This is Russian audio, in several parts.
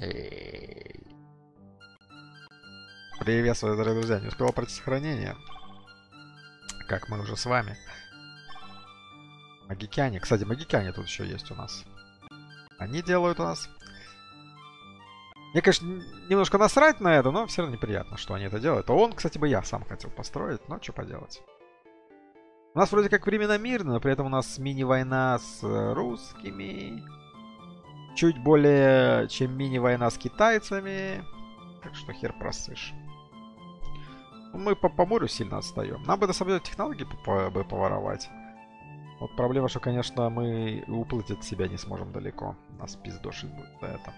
Эй. Приветствую, дорогие друзья. Не успел пройти сохранение. Как мы уже с вами. Магикяне. Кстати, магикяне тут еще есть у нас. Они делают у нас... Мне, конечно, немножко насрать на это, но все равно неприятно, что они это делают. А он, кстати, бы я сам хотел построить, но что поделать. У нас вроде как времена мирные, но при этом у нас мини-война с русскими. Чуть более, чем мини-война с китайцами. Так что хер просышь. Мы по морю сильно отстаем. Нам бы на самом деле технологии бы поворовать. Вот проблема, что, конечно, мы уплыть от себя не сможем далеко. Нас пиздошить будет за это.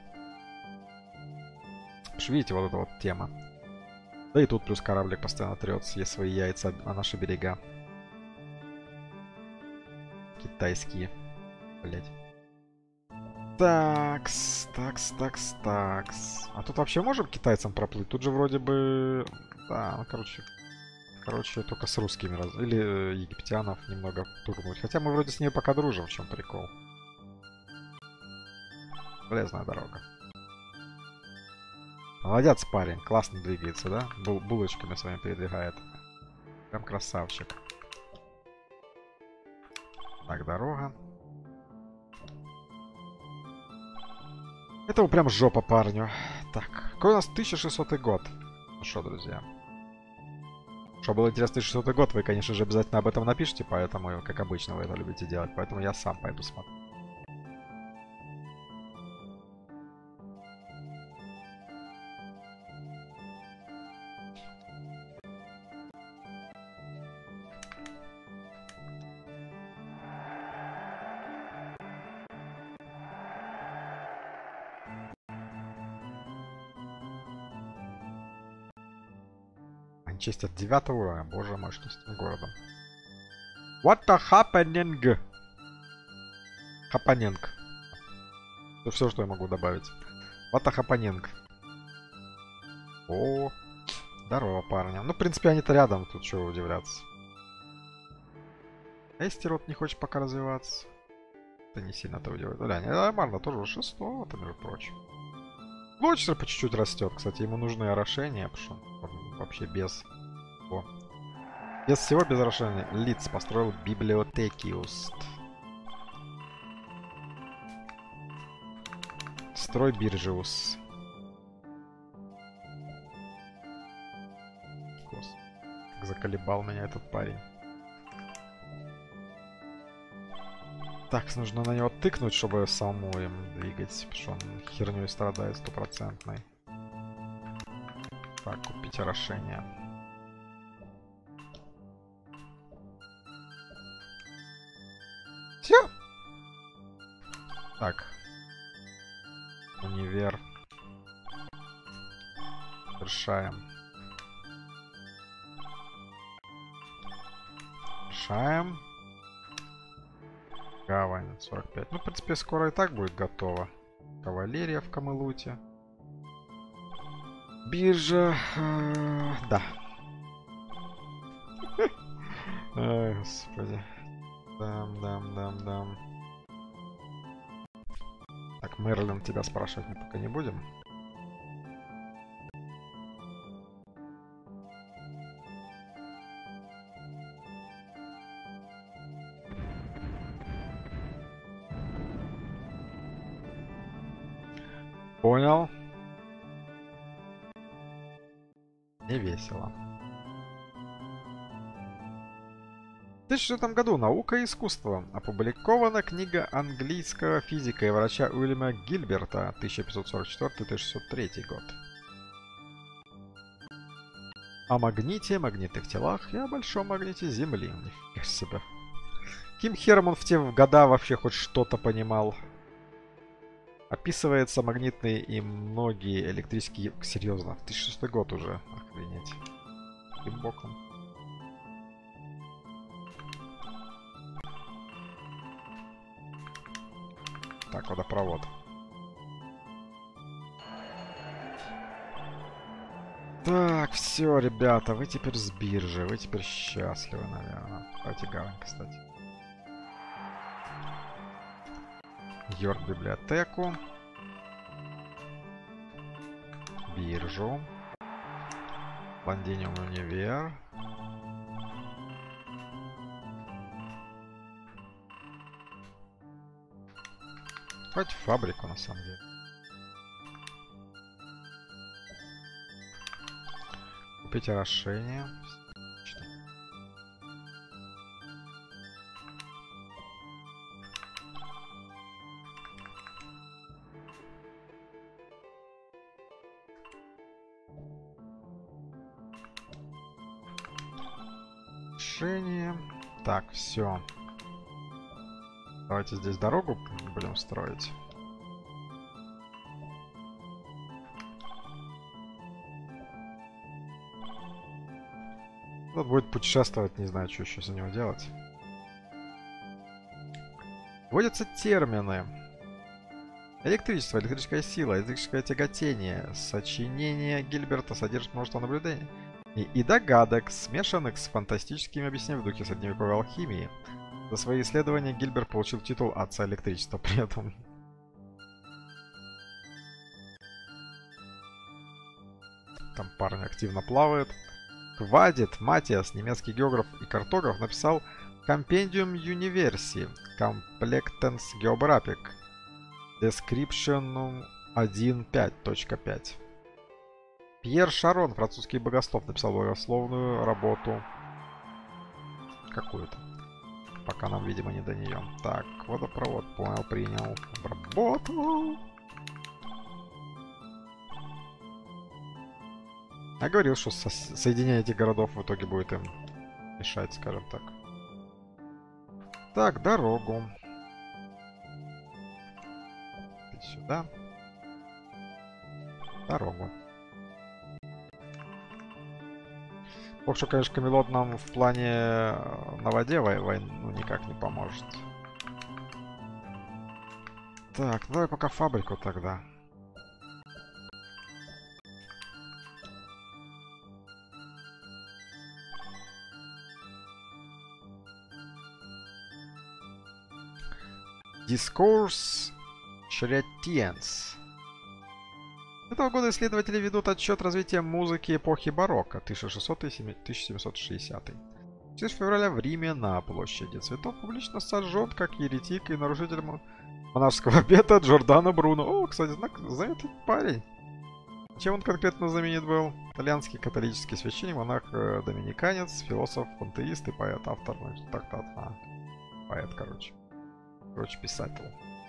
Видите, вот эта вот тема. Да и тут плюс кораблик постоянно трет, съест свои яйца на наши берега. Китайские. Блять. Такс. А тут вообще можем китайцам проплыть? Тут же вроде бы... Да, ну короче, только с русскими или египтянов немного турнуть. Хотя мы вроде с ней пока дружим, в чем прикол. Полезная дорога. Молодец, парень. Классно двигается, да? Булочками своими передвигает. Прям красавчик. Так, дорога. Это прям жопа парню. Так, какой у нас 1600 год? Ну что, друзья. Что было интересно 1600 год, вы, конечно же, обязательно об этом напишите, поэтому, как обычно, вы это любите делать. Поэтому я сам пойду смотрю. Манчестер 9 уровня. Боже мой, что с этим городом. What the happening? Happening. Это все, что я могу добавить. What the happening? О, здорово, парня. Ну, в принципе, они-то рядом, тут чего удивляться. Эстерот не хочет пока развиваться. Это не сильно-то удивляет. Да, нормально, тоже 6-го, между прочим. Лочер по чуть-чуть растет, кстати, ему нужны орошения, потому что он вообще без... О. Без всего, без орошения. Лиц построил библиотекиуст. Строй биржиус. Как заколебал меня этот парень. Так, нужно на него тыкнуть, чтобы самому им двигать, потому что он херней страдает стопроцентной. Так, купить орошение. Все. Так. Универ. Решаем. Решаем. Гавань 45. Ну, в принципе, скоро и так будет готово. Кавалерия в Камелуте. Биржа. Да. Ай, господи. Дам. Так, Мерлин, тебя спрашивать мы пока не будем. Понял. Не весело. В 2004 году «Наука и искусство» опубликована книга английского физика и врача Уильяма Гильберта 1544-1603 год. О магните, магнитных телах и о большом магните Земли. Нифига себе. Каким хером он в те года вообще хоть что-то понимал? Описывается магнитные и многие электрические... Серьезно, 2006 год уже. Охренеть. Каким боком? Так, водопровод. Так, все, ребята, вы теперь с биржи, вы теперь счастливы, наверное. Давайте гавань, кстати. Йорк библиотеку. биржу. Лондиниум универ. Хоть фабрику, на самом деле. Купить орошение. Решение. Так, все. Давайте здесь дорогу будем строить. Тут будет путешествовать, не знаю, что еще за него делать. Вводятся термины. Электричество, электрическая сила, электрическое тяготение. Сочинение Гильберта содержит множество наблюдений и догадок, смешанных с фантастическими объяснениями в духе средневековой алхимии. За свои исследования Гильберт получил титул отца электричества при этом. Там парни активно плавают. Квадит Матиас, немецкий географ и картограф, написал Compendium Universi, Complectens Geographic, Description 1.5.5. Пьер Шарон, французский богослов, написал богословную работу. Какую-то. Пока нам, видимо, не до нее. Так, водопровод, понял, принял, обработал. Я говорил, что соединение этих городов в итоге будет им мешать, скажем так. Так, дорогу. И сюда. Дорогу. Ох, что, конечно, Камелот нам в плане на воде войну никак не поможет. Так, давай пока фабрику тогда. Discourse Chrétiens. Этого года исследователи ведут отчет развития музыки эпохи барокко 1600-1760. 4 февраля в Риме на площади Цветов публично сожжен как еретик и нарушитель монашеского обета Джордано Бруно. О, кстати, заметный парень. Чем он конкретно знаменит был? Итальянский католический священник, монах-доминиканец, философ, пантеист и поэт, автор трактата. Поэт, короче, писатель.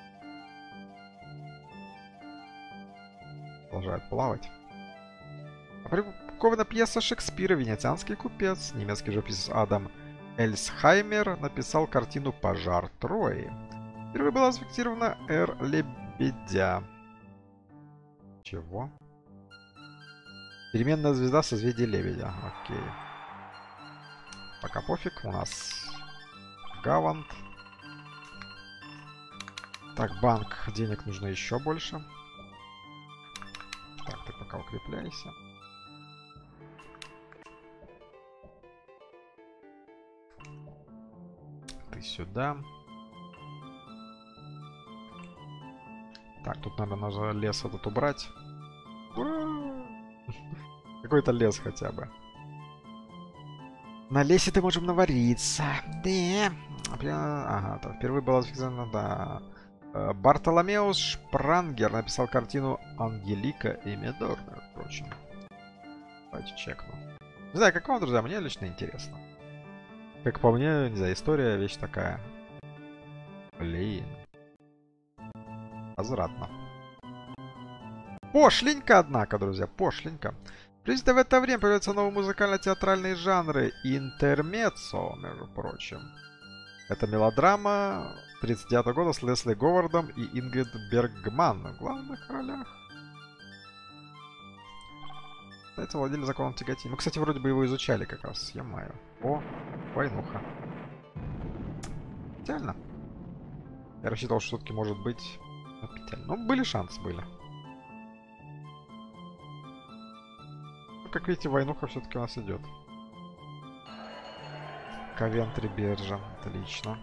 Продолжает плавать. Опубликована пьеса Шекспира «Венецианский купец». Немецкий живописец Адам Эльсхаймер написал картину «Пожар Трои». Впервые была зафиксирована «Эр Лебедя». Чего? Переменная звезда созвездия Лебедя. Окей. Пока пофиг. У нас Гавант. Так, банк. Денег нужно еще больше. Так, ты пока укрепляйся. Ты сюда. Так, тут, наверное, нужно лес этот убрать. Какой-то лес хотя бы. На лесе-то можем навариться. Да. Ага, там впервые была зафиксирована, да. Бартоломеус Шпрангер написал картину «Ангелика и Медор», между прочим. Давайте чекну. Не знаю, как вам, друзья, мне лично интересно. Как по мне, не знаю, история вещь такая. Блин. Возвратно. Пошленько, однако, друзья, пошленько. Приблизительно в это время появляются новые музыкально-театральные жанры. Интермеццо, между прочим. Это мелодрама 1939 года с Лесли Говардом и Ингрид Бергман в главных ролях. Кстати, владели законом тяготения. Мы, кстати, вроде бы его изучали как раз. Е-мое. О, войнуха. Печально. Я рассчитывал, что все-таки может быть печально. Ну, были шансы, были. Ну, как видите, войнуха все-таки у нас идет. Ковентри биржа. Отлично.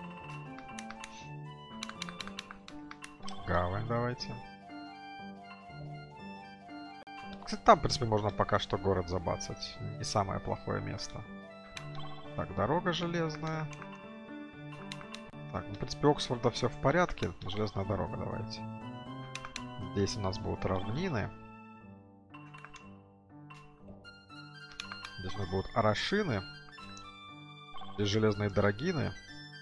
Гавань давайте. Кстати, там, в принципе, можно пока что город забацать. Не самое плохое место. Так, дорога железная. Так, ну, в принципе, Оксфорда все в порядке. Железная дорога, давайте. Здесь у нас будут равнины. Здесь у нас будут орошины. Здесь железные дорогины.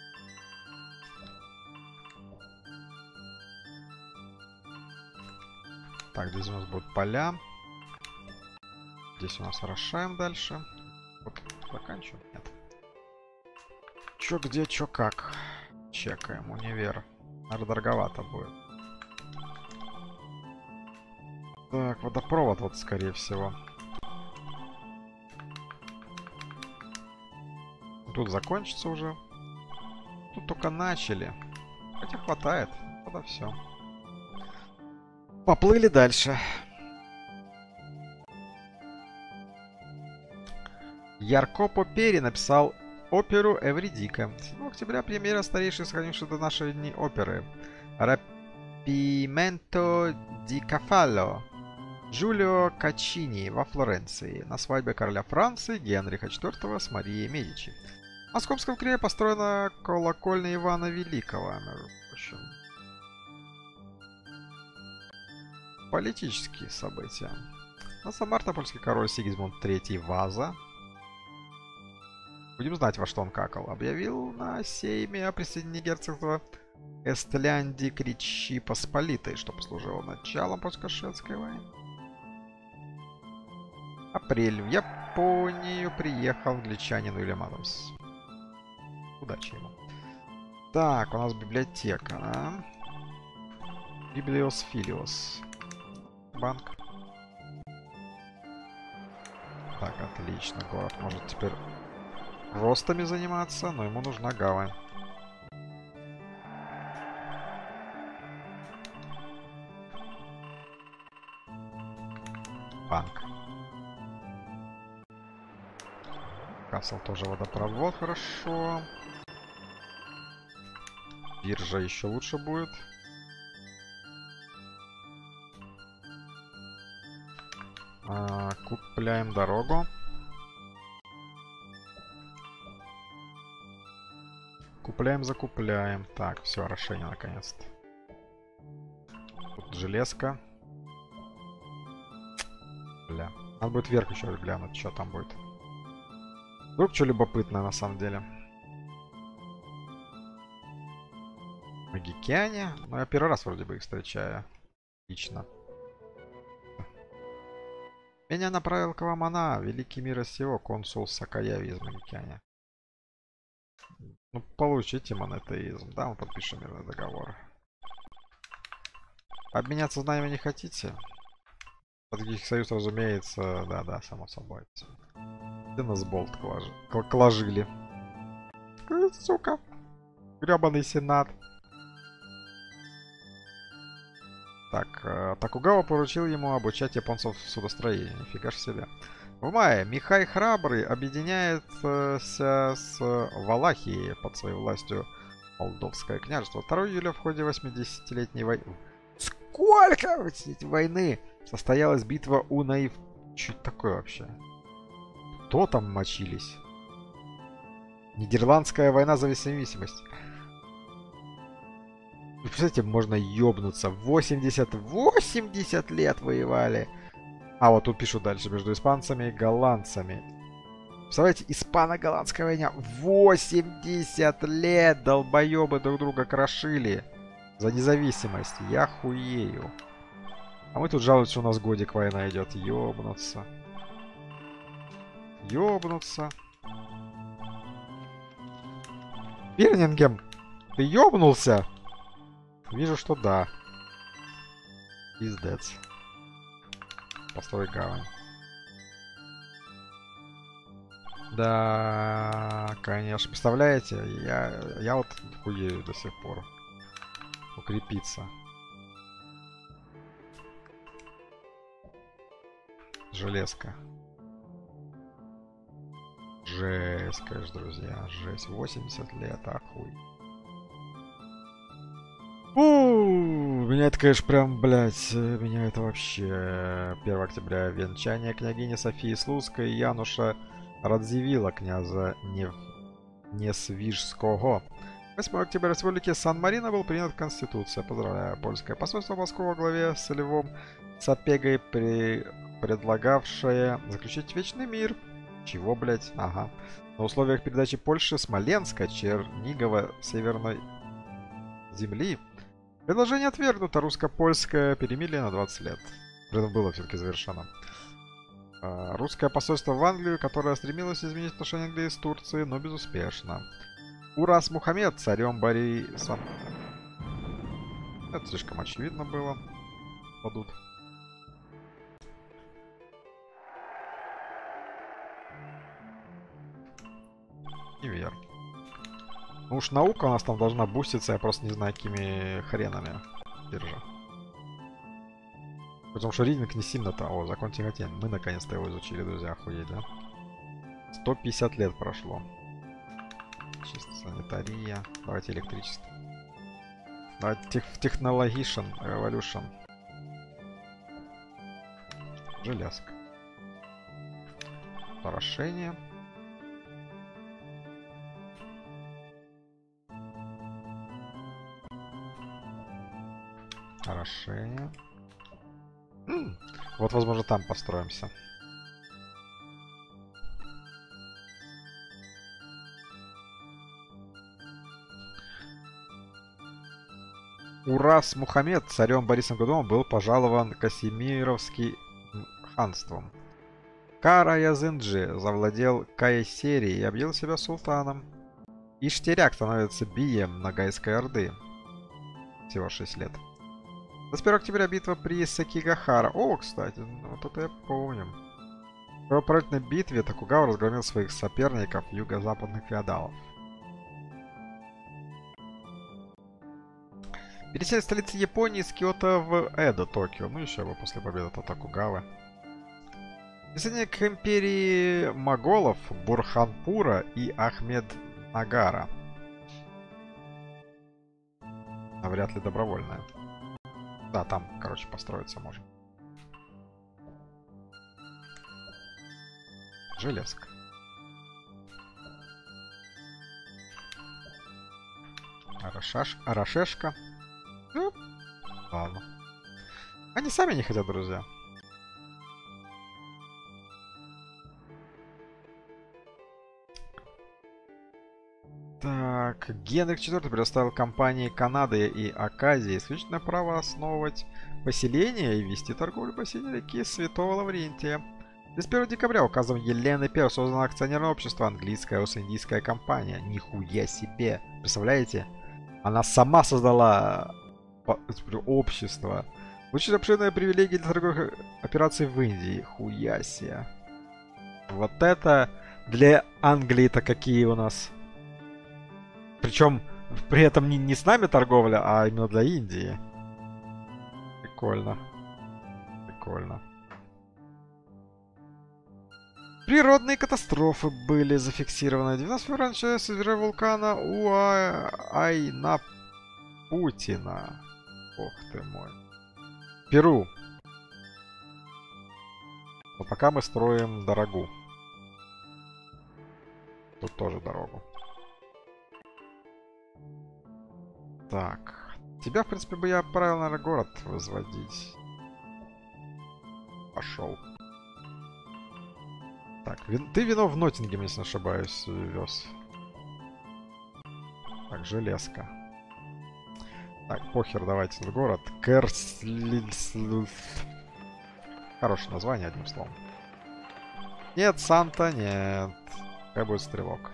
Так, здесь у нас будут поля. Здесь у нас орошаем дальше. Вот, заканчиваем? Нет. Чё, где, чё, как. Чекаем. Универ. Наверное, дороговато будет. Так, водопровод вот, скорее всего. Тут закончится уже. Тут только начали. Хотя хватает. Тогда все. Поплыли дальше. Яркопо Пери написал оперу Эвридика. 7 октября премьера старейшей сохранившей до наших дней оперы. Рапименто ди Кафалло. Джулио Каччини во Флоренции на свадьбе короля Франции Генриха IV с Марией Медичи. В Московском Кремле построена колокольня Ивана Великого. В общем, политические события. 15 марта польский король Сигизмунд III Ваза, будем знать, во что он какал, объявил на сейме о присоединении герцогства Эстляндии к Речи Посполитой, что послужило началом польско-шведской войны. Апрель. В Японию приехал англичанин Уильям Адамс. Удачи ему. Так, у нас библиотека, да? Библиос Филиос. Банк. Так, отлично. Город может теперь ростами заниматься, но ему нужна гавань. Банк. Касл тоже водопровод, хорошо. Биржа еще лучше будет. Купляем дорогу. Купляем, закупляем. Так, все, орошение наконец-то. Тут железка. Бля. Надо будет вверх еще глянуть, что там будет. Вдруг что любопытное на самом деле. Магикяне. Ну, я первый раз вроде бы их встречаю. Лично. Меня направил к вам она, великий мира сего, консул Сакаяви из Магикяне. Ну, получите монетеизм. Да, мы подпишем мирный договор. Обменяться знаниями не хотите? Стратегический союз, разумеется. Да, само собой. Где нас болт кложили? Сука. Гребаный сенат. Так, Токугава поручил ему обучать японцев судостроению. Нифига ж себе. В мае Михай Храбрый объединяется с Валахией под своей властью Молдовское княжество. 2 июля в ходе 80-летней войны... Сколько войны состоялась битва у Наив... Что это такое вообще? Кто там мочились? Нидерландская война за независимость. Вы представляете, можно ёбнуться. 80 лет воевали. А вот тут пишут дальше. Между испанцами и голландцами. Представляете, испано-голландская война. 80 лет долбоёбы друг друга крошили. За независимость. Я хуею. А мы тут жалуемся, что у нас годик война идет. Ёбнуться. Ёбнуться. Бирнингем, ты ёбнулся? Вижу, что да. Пиздец. Построй гавань. Да, конечно. Представляете, я вот хуею до сих пор. Укрепиться. Железка. Жесть, конечно, друзья. Жесть. 80 лет, ахуй. Меня это, конечно, прям, блядь, меня это вообще... 1 октября. Венчание княгини Софии Слуцкой и Януша Радзивилла, князя Несвижского. 8 октября в республике Сан-Марино был принят Конституция. Поздравляю. Польское посольство в Москву во главе с Львом Сапегой, предлагавшее заключить вечный мир. Чего, блядь? Ага. На условиях передачи Польши Смоленска, Чернигова, Северной земли. Предложение отвергнуто. Русско-польское перемирие на 20 лет. Это было все-таки завершено. Русское посольство в Англию, которое стремилось изменить отношения Англии с Турцией, но безуспешно. Урас Мухаммед царем Борисом. Это слишком очевидно было. Падут. Невер. Ну уж наука у нас там должна буститься, я просто не знаю, какими хренами. Держи. Потому что ридинг не сильно-то. О, закон тяготения. Мы наконец-то его изучили, друзья, охуеть, да? 150 лет прошло. Чисто санитария. Давайте электричество. Давайте технологичен, revolution. Железка. Порошение. Орошение. Вот, возможно, там построимся. Урас Мухаммед царем Борисом Годуном был пожалован Касимировским ханством. Кара Язынджи завладел Кайсерией и объявил себя султаном. Иштеряк становится бием Ногайской Орды. Всего 6 лет. 21 октября битва при Сакигахара. О, кстати, вот это я помню. В кровопролитной битве Токугава разгромил своих соперников юго-западных феодалов. Переселение столицы Японии с Киото в Эдо, Токио. Ну еще бы после победы Токугавы. Присоединение к империи моголов Бурханпура и Ахмед-Нагара. А вряд ли добровольная. Да, там, короче, построиться можно. Железка. Арашешка. Ну, ладно. Они сами не хотят, друзья. Так, Генрих IV предоставил компании Канады и Аказии исключительное право основывать поселения и вести торговлю по синей реке Святого Лаврентия. 31 декабря указом Елены I создано акционерное общество Английская Ост-Индийская компания. Нихуя себе! Представляете? Она сама создала общество. Получит обширные привилегии для торговых операций в Индии. Хуя себе. Вот это для Англии-то какие у нас. Причем при этом не с нами торговля, а именно для Индии. Прикольно. Прикольно. Природные катастрофы были зафиксированы. 12 февраля началось извержение вулкана Уайнапутина. Ох ты мой. Перу. Но пока мы строим дорогу. Тут тоже дорогу. Так. Тебя, в принципе, бы я отправил, наверное, город возводить. Пошел. Так, ты вино в Ноттингеме, если не ошибаюсь, вез. Так, железка. Так, похер, давайте в город. Хорошее название, одним словом. Нет, Санта, нет. Какой будет стрелок?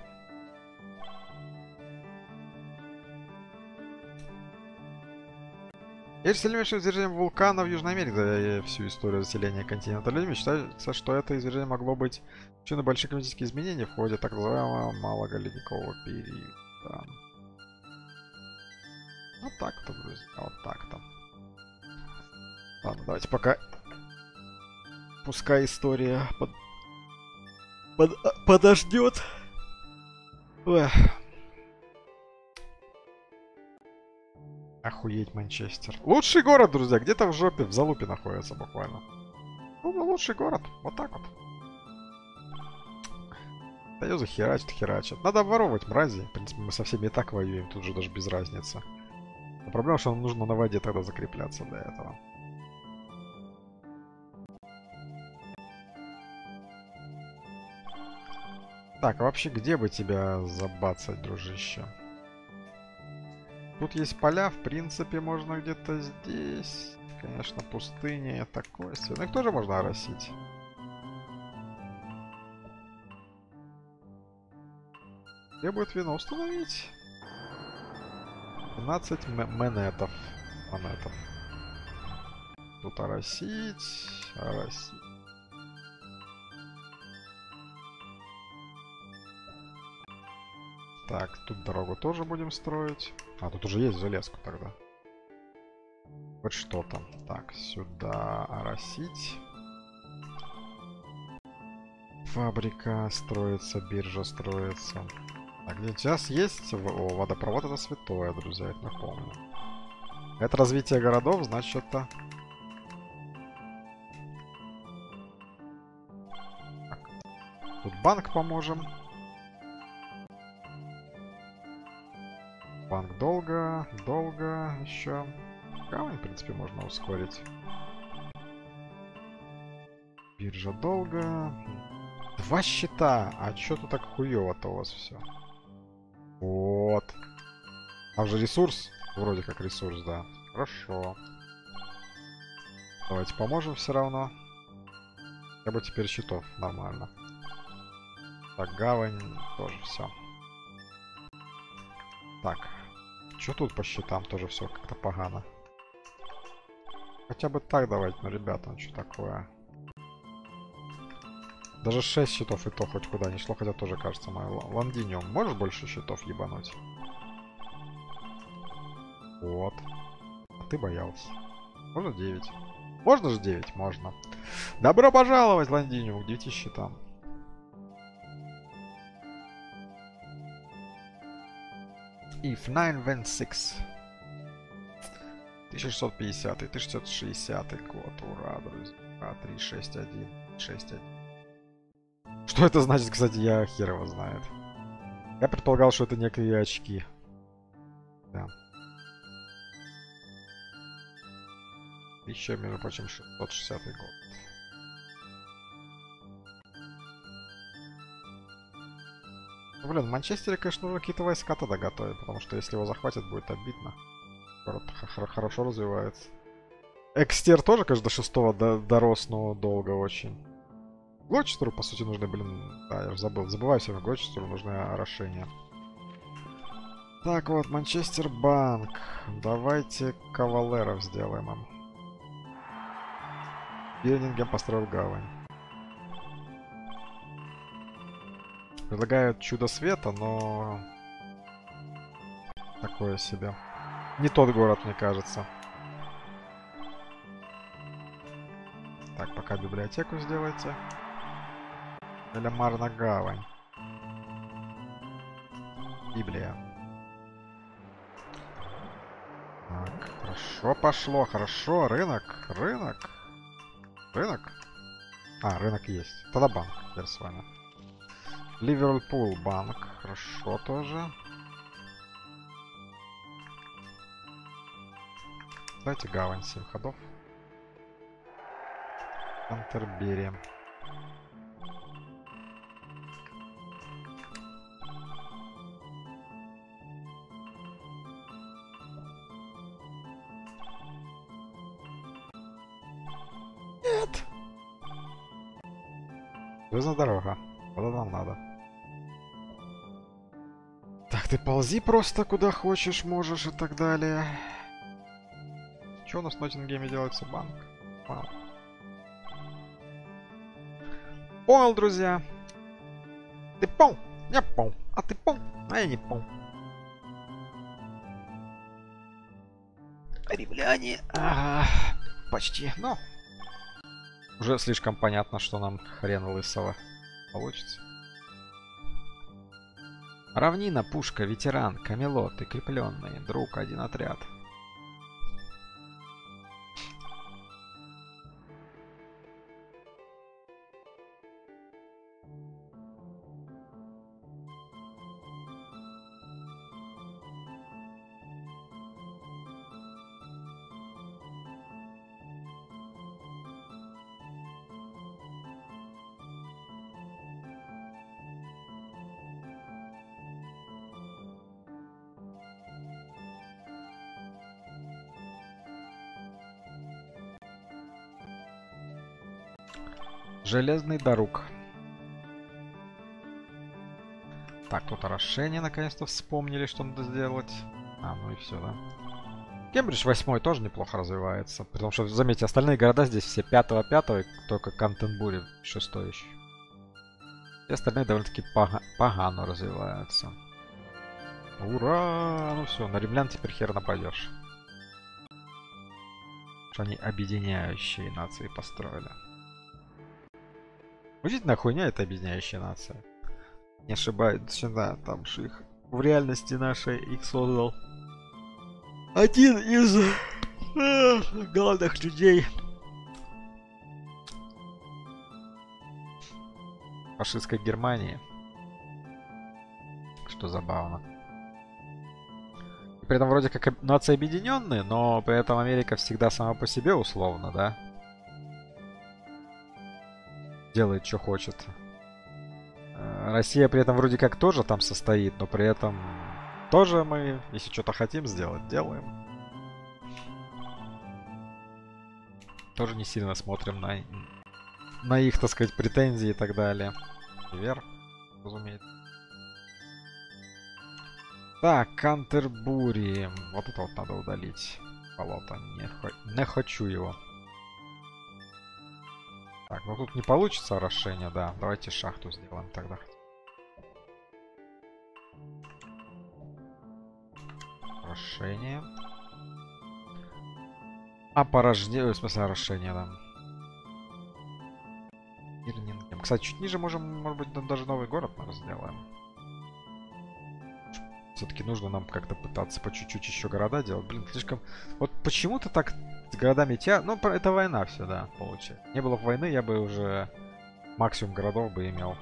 Если сильнейшее извержение вулкана в Южной Америке, за всю историю заселения континента людьми, считается, что это извержение могло быть причиной больших климатических изменений в ходе так называемого малого периода. Вот так-то, друзья, вот так-то. Ладно, давайте пока... Пускай история подождет. Эх. Охуеть, Манчестер. Лучший город, друзья, где-то в жопе, в залупе находится буквально. Ну, лучший город, вот так вот. Союзы херачат. Надо обворовывать мрази. В принципе, мы со всеми и так воюем, тут же даже без разницы. Но проблема, что нам нужно на воде тогда закрепляться для этого. Так, а вообще где бы тебя забацать, дружище? Тут есть поля, в принципе, можно где-то здесь. Конечно, пустыня, такое себе. Ну их тоже можно оросить. Где будет вино установить? 12 монетов. Тут оросить. Так, тут дорогу тоже будем строить. А, тут уже есть железку тогда. Вот что там. Так, сюда оросить. Фабрика строится, биржа строится. Так, где сейчас есть... О, водопровод это святое, друзья, это напомню. Это развитие городов, значит это... Так. Тут банк поможем. Банк долго еще. Гавань, в принципе, можно ускорить. Биржа долго. 2 счета. А чё тут так хуёво-то у вас все? Вот. А уже ресурс? Вроде как ресурс, да. Хорошо. Давайте поможем все равно. Я бы теперь счетов нормально. Так, гавань тоже все. Так. Что тут по счетам? Тоже все как-то погано. Хотя бы так давайте, ну, ребята, ну что такое? Даже 6 счетов и то хоть куда не шло, хотя тоже кажется мое. Лондиниум, можешь больше счетов ебануть? Вот. А ты боялся. Можно 9? Можно же 9? Можно. Добро пожаловать, Лондиниум, к 9 счетам. If 9 then 6. 1650, 1660 год. Ура, друзья. 361. 61. Что это значит, кстати, я хер его знает. Я предполагал, что это некие очки. Да. Еще, между прочим, 660 год. Ну, блин, в Манчестере, конечно, нужно какие-то войска тогда готовить, потому что если его захватят, будет обидно. Город хорошо развивается. Экстер тоже, конечно, до 6-го дорос, но долго очень. Глочестеру, по сути, нужны, блин... Да, я уже забыл. Забываю все равно, Глочестеру нужны орошения. Так вот, Манчестер Банк. Давайте кавалеров сделаем им. Бирмингем построил гавань. Предлагают чудо света, но... Такое себе. Не тот город, мне кажется. Так, пока библиотеку сделайте. Элемар на гавань. Библия. Так, хорошо пошло, хорошо. Рынок. Рынок? А, рынок есть. Тогда банк, теперь с вами. Ливерпул банк. Хорошо тоже. Давайте гавань 7 ходов. Кантербери. Нет. Железная дорога. Куда нам надо? Так, ты ползи просто куда хочешь, можешь и так далее. Что у нас в Ноттингеме делается? Банк. Вау. Понял, друзья. Ты понял? Я понял. А ты понял? А я не понял. Римляне. Ага. Почти. Но уже слишком понятно, что нам хрен лысого получится. Равнина, пушка, ветеран, камелот, укрепленный, друг, один отряд. Железный дорог. Так, тут орошение наконец-то вспомнили, что надо сделать. А, ну и все, да. Кембридж 8 тоже неплохо развивается. Потому что, заметьте, остальные города здесь все 5-5, только Кантенбури 6 еще. И остальные довольно-таки погано развиваются. Ура! Ну все, на римлян теперь хер нападешь. Что они объединяющие нации построили. Удивительная хуйня это объединяющая нация. Не ошибаюсь, да, там же их в реальности нашей их создал один из главных людей фашистской Германии. Что забавно. При этом вроде как нации объединенные, но при этом Америка всегда сама по себе условно, да? Делает, что хочет. Россия при этом вроде как тоже там состоит, но при этом тоже мы, если что-то хотим сделать, делаем. Тоже не сильно смотрим на их, так сказать, претензии и так далее. Вверх, разумеется. Так, Кантербури. Вот это вот надо удалить. Болото. Не хочу его. Так, ну тут не получится орошение, да. Давайте шахту сделаем тогда. Орошение. Опорожнение, в смысле орошение, да. Ирнингем. Кстати, чуть ниже можем, может быть, даже новый город мы сделаем. Все-таки нужно нам как-то пытаться по чуть-чуть еще города делать. Блин, слишком... Вот почему-то так с городами Ну, это война все, да, получается. Не было бы войны, я бы уже максимум городов бы имел.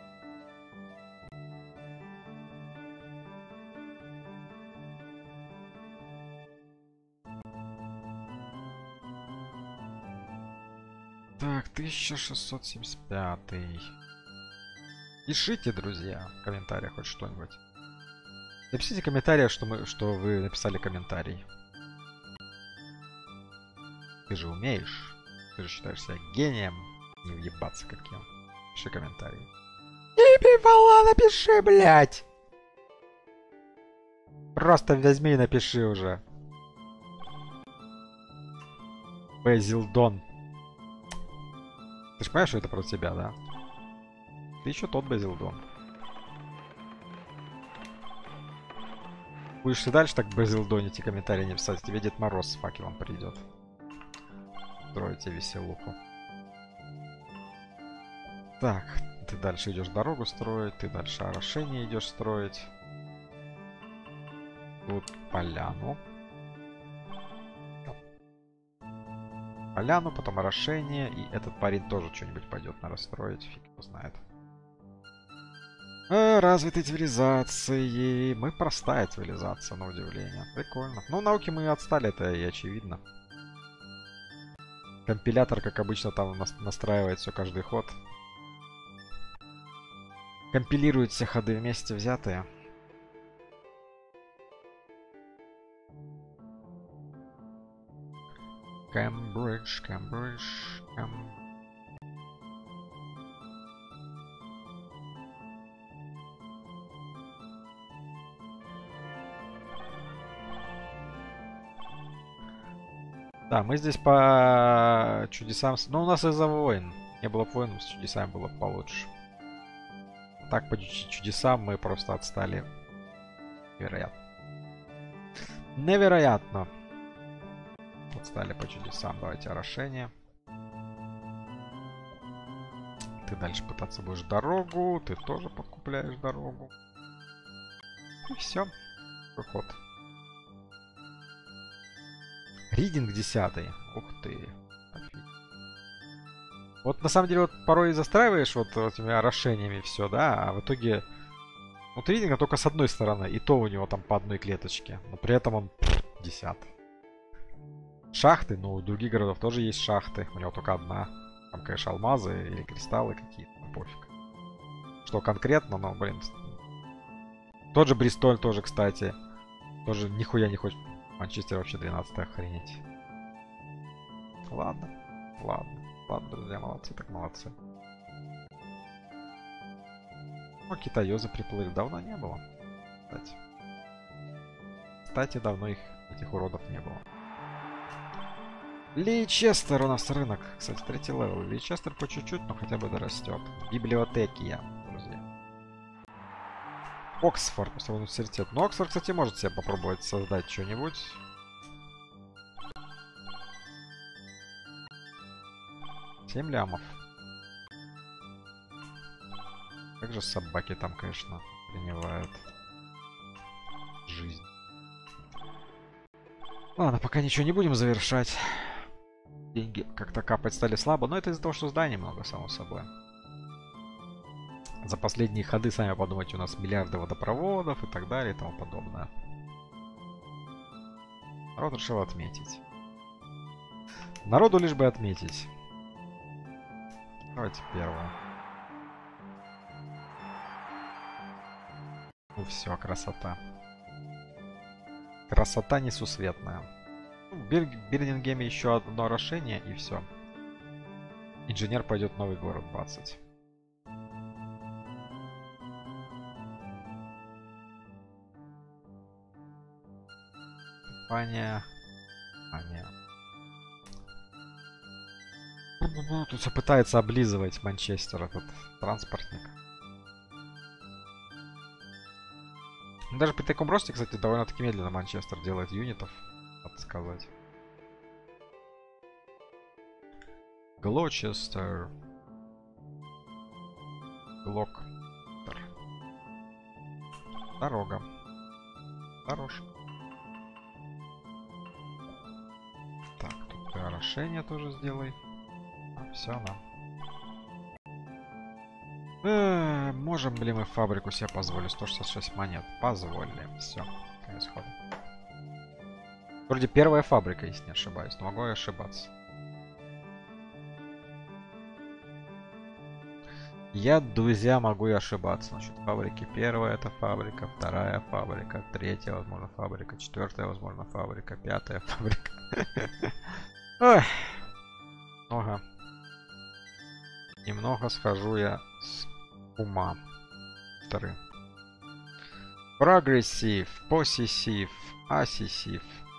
Так, 1675. Пишите, друзья, в комментариях хоть что-нибудь. Напишите в комментариях, что вы написали комментарий. Ты же умеешь. Ты же считаешь себя гением. Не въебаться каким. Пиши комментарий. Не пивала, напиши, блядь! Просто возьми и напиши уже. Безилдон. Ты же понимаешь, что это про тебя, да? Ты еще тот Безилдон. Будешь и дальше так Безилдонить и комментарии не писать, тебе Дед Мороз с факелом придет. Строите веселуху. Так, ты дальше идешь дорогу строить, ты дальше орошение идешь строить. Тут поляну. Поляну, потом орошение, и этот парень тоже что-нибудь пойдет на расстроить, фиг его знает. Развитой цивилизации. Мы простая цивилизация, на удивление. Прикольно. Ну, науки мы отстали, это и очевидно. Компилятор, как обычно, там настраивает все каждый ход. Компилирует все ходы вместе взятые. Кембридж. Да, мы здесь по чудесам... Ну, у нас из-за войн. Не было войн, с чудесами было получше. Так, по чудесам мы просто отстали. Невероятно. Невероятно. Отстали по чудесам. Давайте орошение. Ты дальше пытаться будешь дорогу. Ты тоже подкупляешь дорогу. И все. Выход. Ридинг 10. Ух ты. Вот на самом деле вот порой застраиваешь вот этими орошениями все, да, а в итоге вот ридинга только с одной стороны, и то у него там по одной клеточке, но при этом он 10. Шахты, ну у других городов тоже есть шахты, у него только одна. Там, конечно, алмазы или кристаллы какие-то, ну, пофиг. Что конкретно, но, блин. Тот же Бристоль тоже, кстати, тоже нихуя не хочет. Манчестер вообще 12-й, охренеть. Ладно, друзья, молодцы, так молодцы. Ну, китаёзы приплыли. Давно не было. Кстати. Кстати, давно этих уродов не было. Лейчестер у нас рынок. Кстати, 3-й левел. Лейчестер по чуть-чуть, но хотя бы дорастет. Библиотеки, друзья. Оксфорд, университет. Но Оксфорд, кстати, может себе попробовать создать что-нибудь. $7 лямов. Как же собаки там, конечно, принимают жизнь. Ладно, пока ничего не будем завершать. Деньги как-то капать стали слабо, но это из-за того, что зданий много, само собой. За последние ходы, сами подумайте, у нас миллиарды водопроводов и так далее и тому подобное. Народ решил отметить. Народу лишь бы отметить. Давайте первое. Ну все, красота. Красота несусветная. В Бирмингеме еще одно орошение и все. Инженер пойдет в новый город 20. Компания. Тут все пытается облизывать Манчестер, этот транспортник. Даже при таком росте, кстати, довольно-таки медленно Манчестер делает юнитов, надо сказать. Глочестер. Глоктер. Дорога. Дорожка. Так, тут ты орошение тоже сделай. Все, да. Можем ли мы фабрику себе позволить? 166 монет. Позволили. Все. Конец хода. Вроде первая фабрика, если не ошибаюсь. Но могу и ошибаться. Я, друзья, могу и ошибаться. Насчет фабрики. Первая это фабрика, вторая фабрика, третья, возможно, фабрика, четвертая, возможно, фабрика, пятая фабрика. Ой. Много. Немного схожу я с ума. Вторые. Прогрессив, поссессив, ассессив.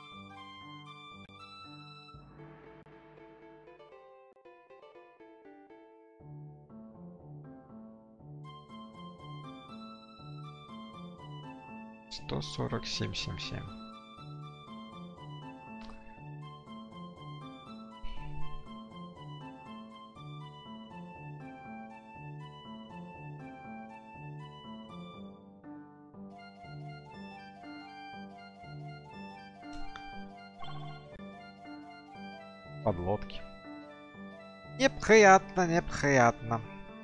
$147,77. Подлодки. Неприятно, неприятно.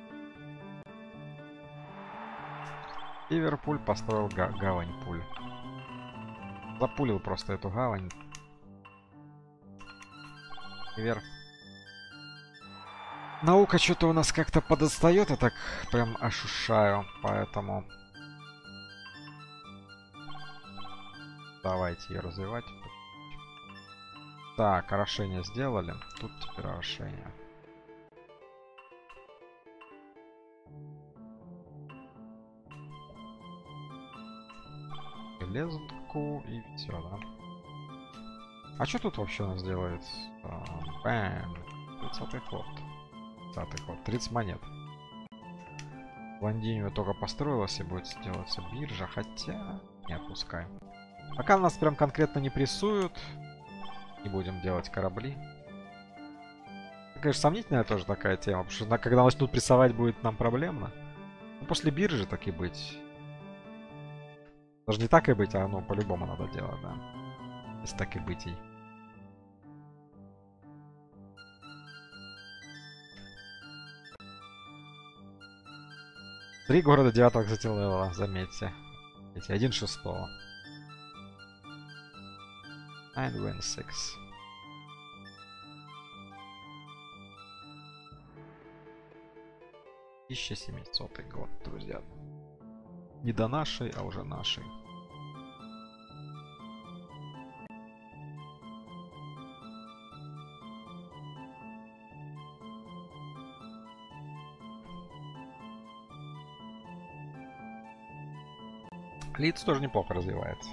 Ливерпуль построил гавань пуль. Запулил просто эту гавань. Вверх. Наука что-то у нас как-то подостает, я так прям ощущаю, поэтому давайте ее развивать. Так, орошение сделали. Тут теперь орошение. Железку и все, да. А что тут вообще у нас делает? Бэм. 30-й ход. 30-й ход. 30 монет. В Лондине только построилась и будет делаться биржа, хотя... Не отпускай. Пока нас прям конкретно не прессуют. Не будем делать корабли. Конечно, сомнительная тоже такая тема, потому что когда начнут прессовать, будет нам проблемно. Ну, после биржи так и быть. Даже не так и быть, а ну по-любому надо делать, да. Если так и быть и. Три города 9-го, кстати, левела, заметьте. Эти 1/6. 9 win 6. $1700 год, друзья. Не до нашей, а уже нашей. Лиц тоже неплохо развивается.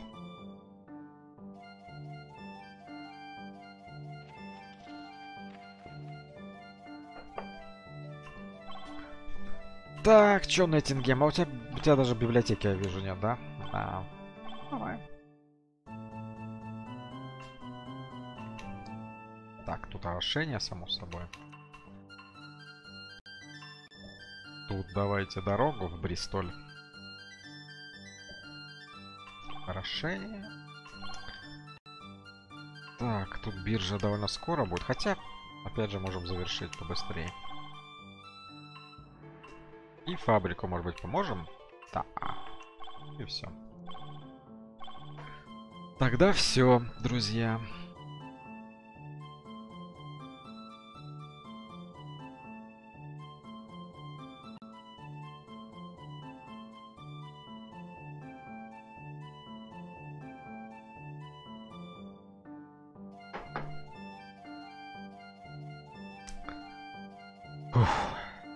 Так, чё, Ноттингем? А у тебя даже библиотеки, я вижу, нет, да? Да. Давай. Так, тут орошение, само собой. Тут давайте дорогу в Бристоль. Орошение. Так, тут биржа довольно скоро будет. Хотя, опять же, можем завершить побыстрее. И фабрику, может быть, поможем? Да. И все. Тогда все, друзья. Уф.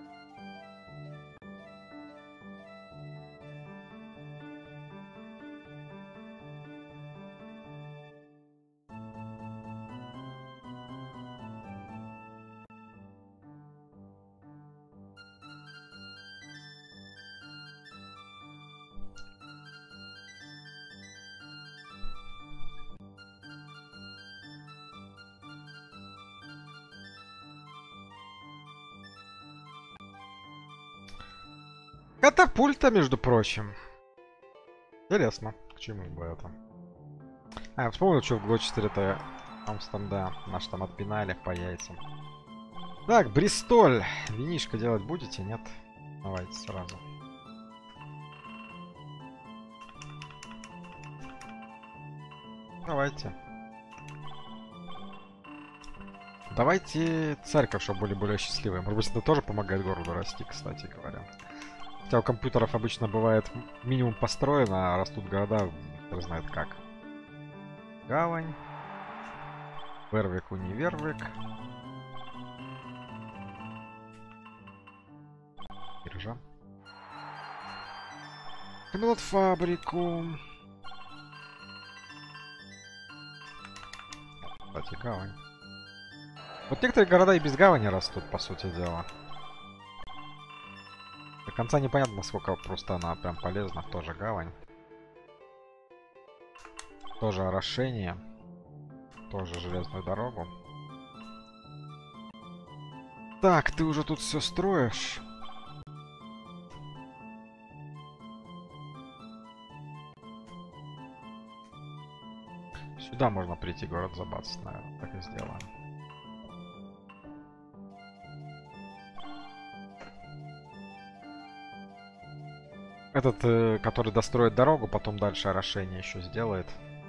Катапульта, между прочим. Интересно, к чему бы это. А, я вспомнил, что в Глочестере-то Амстердам наш там отпинали по яйцам. Так, Бристоль. Винишко делать будете, нет? Давайте сразу. Давайте. Давайте церковь, чтобы были более счастливые. Может быть, это тоже помогает городу расти, кстати говоря. Хотя у компьютеров обычно бывает минимум построено, а растут города, кто знает как. Гавань. Вервик, универвик. Биржа. Камелот фабрику. Кстати, гавань. Вот некоторые города и без гавани растут, по сути дела. До конца непонятно, насколько просто она прям полезна. Тоже гавань. Тоже орошение. Тоже железную дорогу. Так, ты уже тут все строишь. Сюда можно прийти, город забацать, наверное. Так и сделаем. Этот, который достроит дорогу, потом дальше орошение еще сделает.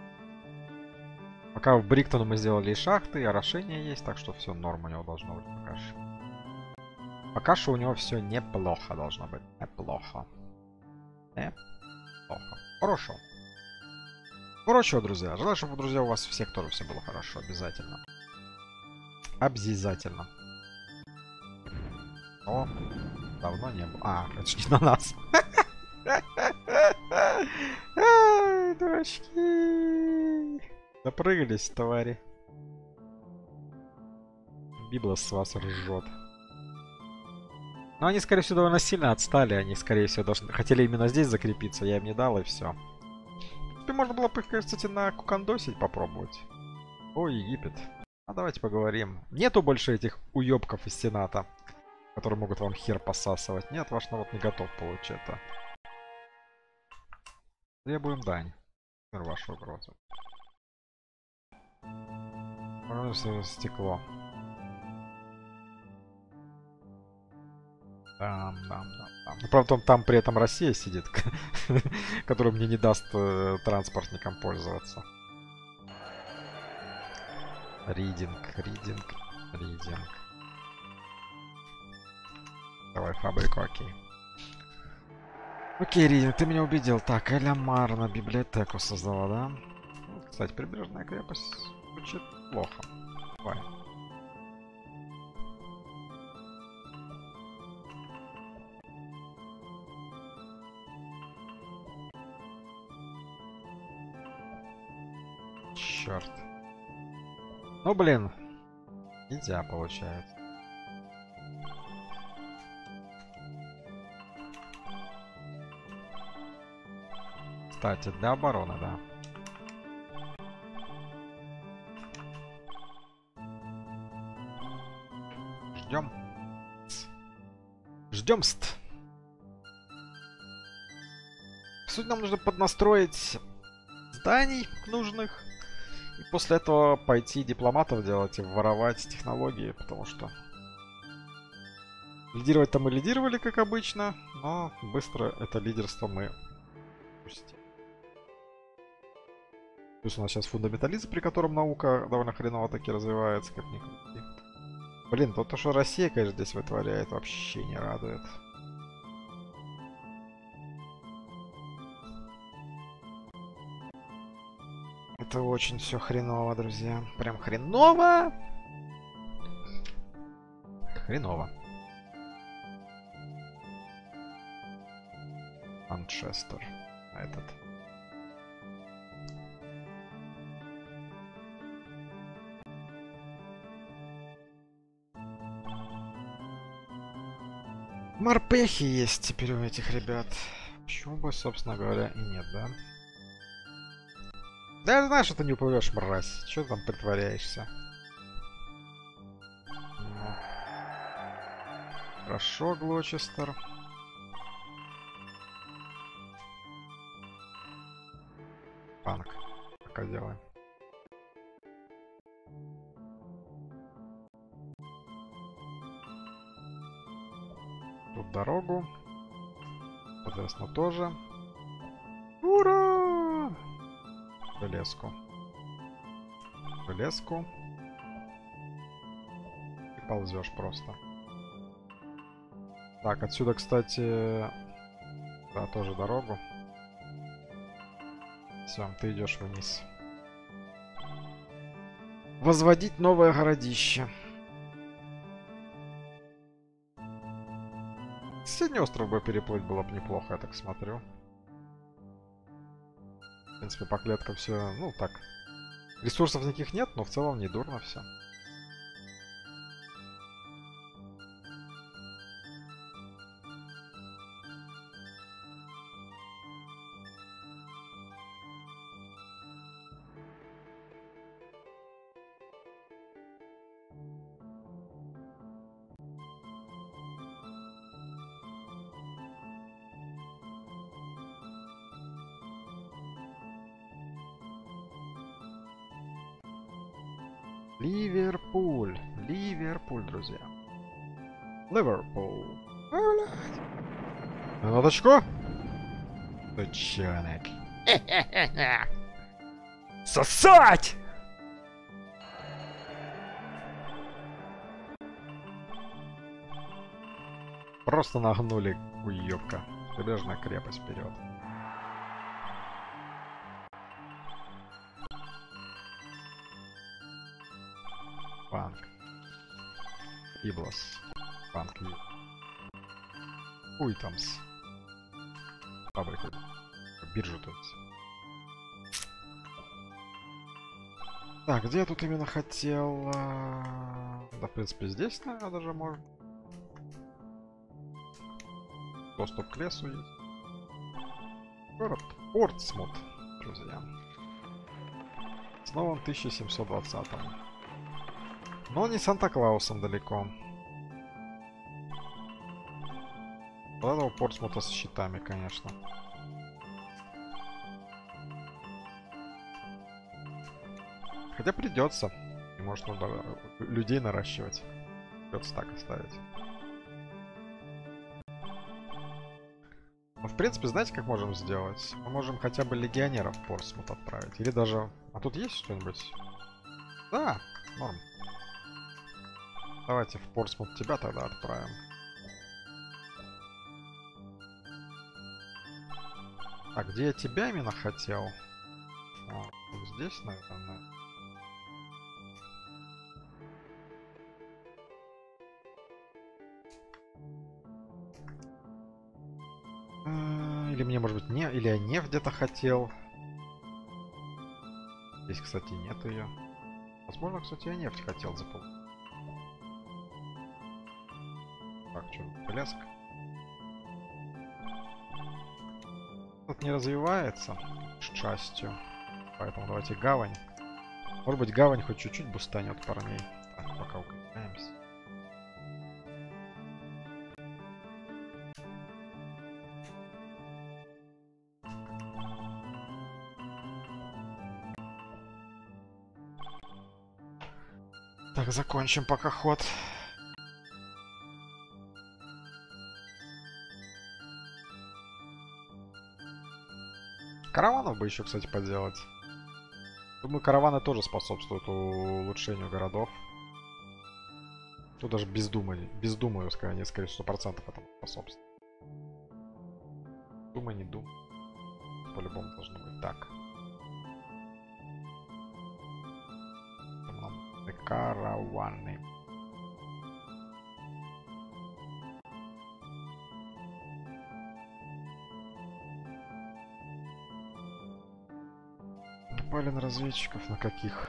Пока в Бриктону мы сделали и шахты, и орошение есть, так что все норм у него должно быть пока что. Пока что у него все неплохо должно быть. Неплохо. Неплохо. Хорошо. Хорошо, друзья. Желаю, чтобы, друзья, у вас всех тоже все было хорошо. Обязательно. Обязательно. О, давно не было. А, это ж не на нас. Ай, дурачки. Допрыгались, твари. Библос с вас ржет. Но они, скорее всего, довольно сильно отстали. Они, скорее всего, хотели именно здесь закрепиться. Я им не дал, и все. Можно было бы, кстати, на Кукандосить попробовать. О, Египет. А давайте поговорим. Нету больше этих уёбков из Сената, которые могут вам хер посасывать. Нет, ваш народ не готов получить это. Требуем дань. Вашу угрозу. Стекло. Там. Ну, правда, там при этом Россия сидит, которая мне не даст транспортникам пользоваться. Ридинг. Давай фабрику, окей. Окей, Ридинг, ты меня убедил. Так, Эля Марна библиотеку создала, да? Кстати, прибрежная крепость звучит плохо. Давай. Черт. Ну, блин. Нельзя, получается. Кстати, для обороны, да. Ждем. Ждем-ст. Суть, нам нужно поднастроить зданий нужных. И после этого пойти дипломатов делать и воровать технологии, потому что лидировать-то мы лидировали, как обычно, но быстро это лидерство мы пустим. Плюс у нас сейчас фундаментализм, при котором наука довольно хреново таки развивается, как ни крути. Блин, то, что Россия, конечно, здесь вытворяет, вообще не радует. Это очень все хреново, друзья. Прям хреново. Хреново. Манчестер. Этот. Морпехи есть теперь у этих ребят. Почему бы, собственно говоря, и нет, да? Да я знаю, что ты не уплывешь, мразь. Чего ты там притворяешься? Хорошо, Глочестер. Панк. Пока делаем. Тут дорогу. Соответственно, тоже. Ура! Железку. Железку. И ползешь просто. Так, отсюда, кстати... Да, тоже дорогу. Все, ты идешь вниз. Возводить новое городище. Соседний остров бы переплыть было бы неплохо, я так смотрю. В принципе, по клеткам все, ну так. Ресурсов никаких нет, но в целом не дурно все. Ливерпуль. Ливерпуль, друзья. Ливерпуль. Минуточку. Сучонок. Сосать! Просто нагнули, уёбка. Прибрежная крепость вперед. Банк. Иблас. Банк. Уитамс. Фабрика. Биржу, то есть. Так, где я тут именно хотел? Да, в принципе, здесь, наверное, даже можно. Доступ к лесу есть. Город Портсмут, друзья. Снова 1720. Но не Санта-Клаусом далеко. Вот этого Портсмута с щитами, конечно. Хотя придется. И может нужно людей наращивать. Придется так оставить. Но в принципе, знаете, как можем сделать? Мы можем хотя бы легионеров в Портсмут отправить. Или даже... А тут есть что-нибудь? Да, норм. Давайте в Портсмут тебя тогда отправим. А где я тебя именно хотел? Вот здесь, наверное. Или мне, может быть, не... Или я нефть где-то хотел. Здесь, кстати, нет ее. Возможно, кстати, я нефть хотел заполнить. Так, что, блеск. Тут не развивается, к счастью. Поэтому давайте гавань. Может быть, гавань хоть чуть-чуть бустанет парней. Так, пока укрепляемся. Так, закончим пока ход. Караванов бы еще, кстати, поделать. Думаю, караваны тоже способствуют улучшению городов. Тут даже без думаю, скорее, скорее 100% этому способствует. Думай, не думай. По-любому должно быть так. Караваны. Напали на разведчиков, на каких?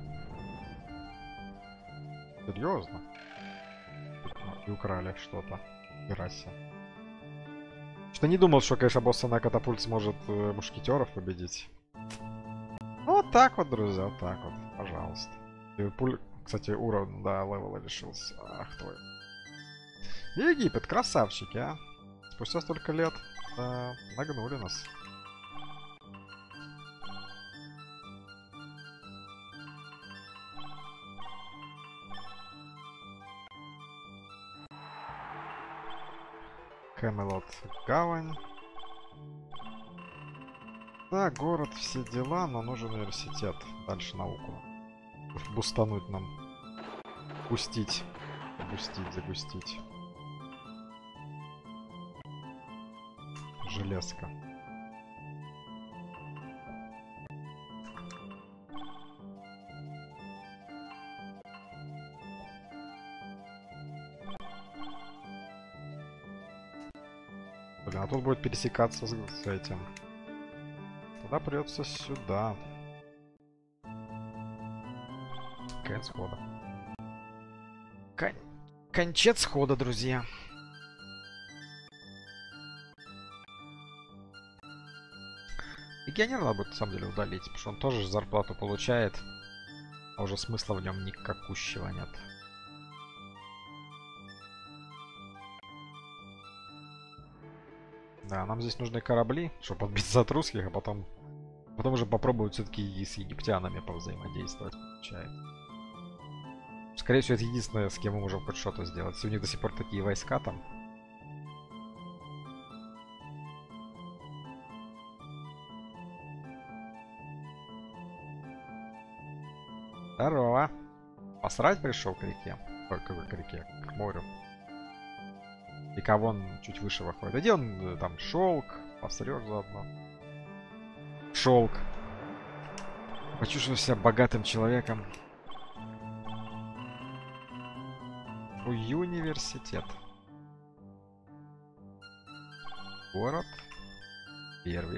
Серьезно? И украли что-то. Расе. Что не думал, что, конечно, босса на катапульт сможет мушкетеров победить. Вот так вот, друзья, вот так вот, пожалуйста. Пуль, кстати, уровень, да, левела лишился. Ах твой. Египет, красавчики, а. Спустя столько лет, да, нагнули нас. Камелот, гавань. Да, город, все дела, но нужен университет. Дальше науку. Бустануть нам. Пустить. Пустить, загустить. Железка. Блин, а тут будет пересекаться с этим. Тогда придется сюда. Конец хода. Кончец хода, друзья. Легионера надо будет на самом деле удалить, потому что он тоже зарплату получает, а уже смысла в нем никакущего нет. Да, нам здесь нужны корабли, чтобы отбиться от русских, а потом уже попробовать все-таки и с египтянами повзаимодействовать. Получается. Скорее всего, это единственное, с кем мы можем хоть что-то сделать. Если у них до сих пор такие войска там. Здорово. Посрать пришел к реке? К реке, к морю. И кого он чуть выше выходит. А где он там шелк? Посрешь заодно. Шелк. Почувствовал себя богатым человеком. Университет. Город. Первик.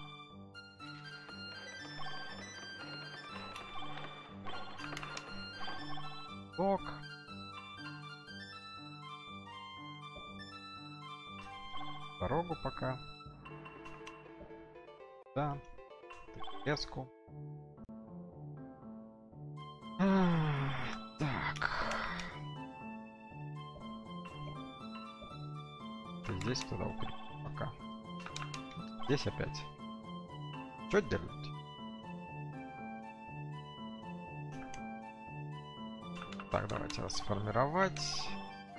Лок. Дорогу пока. Да. Леску. Так. Здесь туда укрепим пока. Здесь опять. Что делать? Так, давайте расформировать.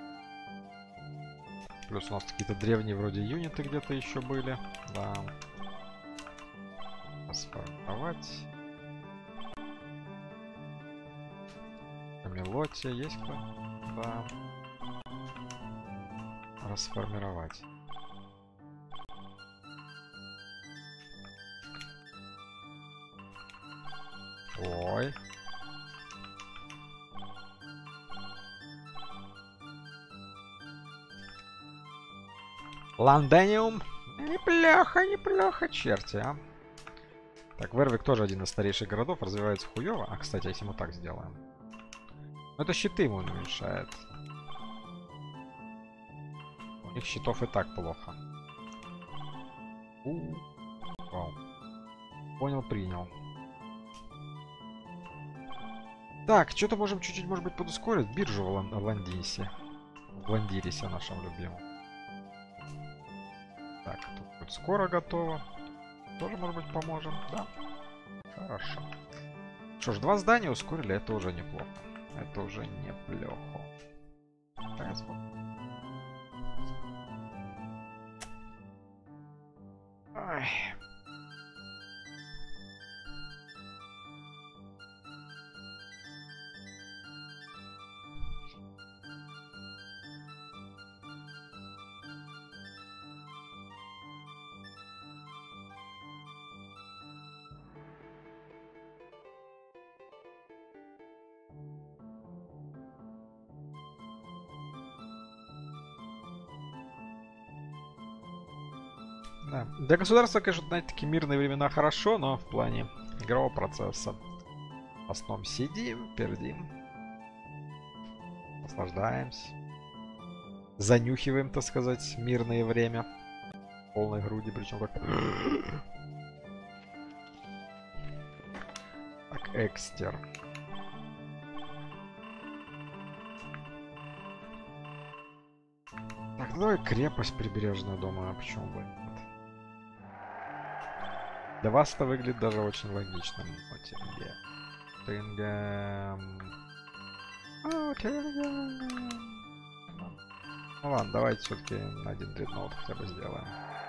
Плюс у нас какие-то древние вроде юниты где-то еще были. Да. Расформировать. Камелотия есть кто? Да. Расформировать. Ой. Ландениум. Неплохо, неплохо, черти, а. Так, Вервик тоже один из старейших городов, развивается хуёво. А, кстати, если мы так сделаем. Но это щиты ему не мешает. У них щитов и так плохо. Вау. Понял, принял. Так, что-то можем чуть-чуть, может быть, подускорить биржу в Ландисе. В Ландирисе нашем любимом. Так, тут будет скоро готово. Тоже, может быть, поможем, да? Хорошо. Что ж, 2 здания ускорили, это уже неплохо. Это уже неплохо. Ай. Да. Для государства, конечно, знаете, такие мирные времена хорошо, но в плане игрового процесса в основном сидим, пердим, наслаждаемся, занюхиваем, так сказать, мирное время в полной груди, причем как... Так, Экстер. Так, давай крепость прибрежную, думаю, почему бы нет. Для вас это выглядит даже очень логичным. Тингем. Ну ладно, давайте все-таки на 1 дредноут хотя бы сделаем.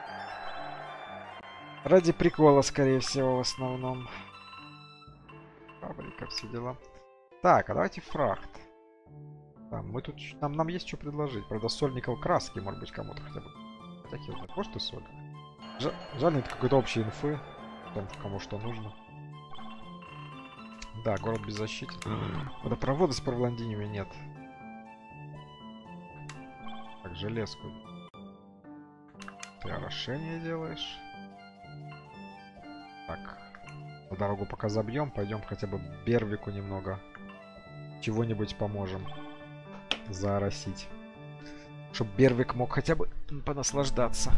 Ради прикола, скорее всего, в основном. Фабрика, все дела. Так, а давайте фрахт. Да, мы тут... Нам есть что предложить. Правда, соль, никел, краски, может быть, кому-то хотя бы. Такие вот. Может и соль. Жаль, нет какой-то общей инфы. Кому что нужно. Да, город без защиты. Водопровода с Павландинами нет. Так, железку. Ты орошение делаешь. Так. По дорогу пока забьем. Пойдем хотя бы Бервику немного. Чего-нибудь поможем. Заоросить. Чтоб Бервик мог хотя бы понаслаждаться.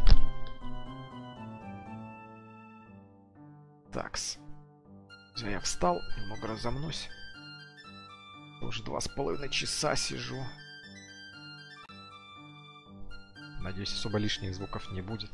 Такс. Я встал, немного разомнусь. Уже 2,5 часа сижу. Надеюсь, особо лишних звуков не будет.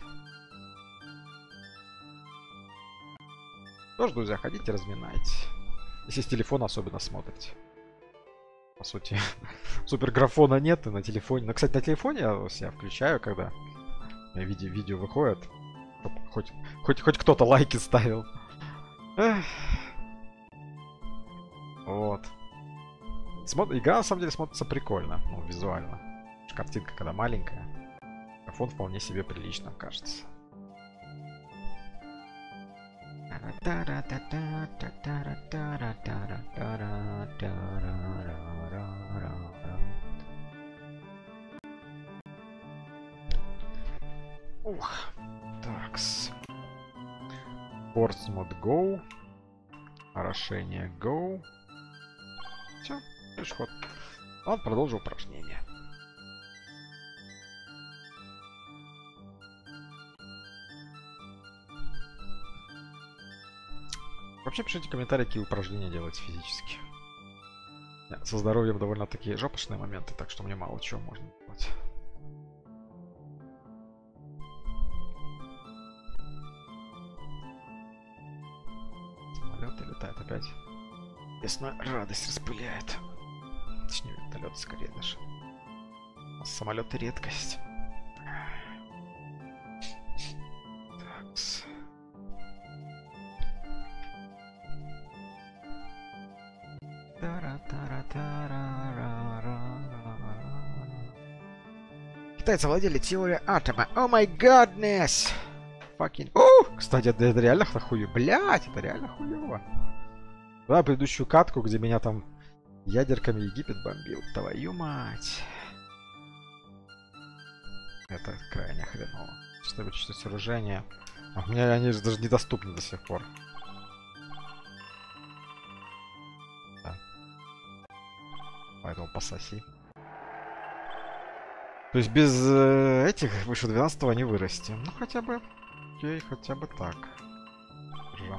Тоже, друзья, ходите, разминайте. Если с телефона особенно смотрите. По сути, суперграфона нет и на телефоне. Но, кстати, на телефоне я себя включаю, когда видео выходит. Хоть кто-то лайки ставил. Эх. Вот. Игра на самом деле смотрится прикольно, ну, визуально. Картинка когда маленькая. А фон вполне себе прилично, кажется. Ух. Такс. Портсмут Go. Орошение Go. Все, пешеход. Он продолжил упражнение. Вообще пишите комментарии, какие упражнения делать физически. Со здоровьем довольно-таки жопошные моменты, так что мне мало чего можно делать. Самолеты летают опять. Ясная радость распыляет. Точнее, вертолет скорее даже. А самолеты редкость. Такс. Китайцы владели теорией атома. О май гаднес! Fucking... Кстати, это реально хуёво. Блять, это реально хуёво. Да, предыдущую катку, где меня там ядерками Египет бомбил. Твою мать. Это крайне хреново. Чтобы чувствовать вооружение. А у меня они же даже недоступны до сих пор. Да. Поэтому пососи. То есть без этих выше 12 не вырастем. Ну хотя бы. Окей, хотя бы так. Держа.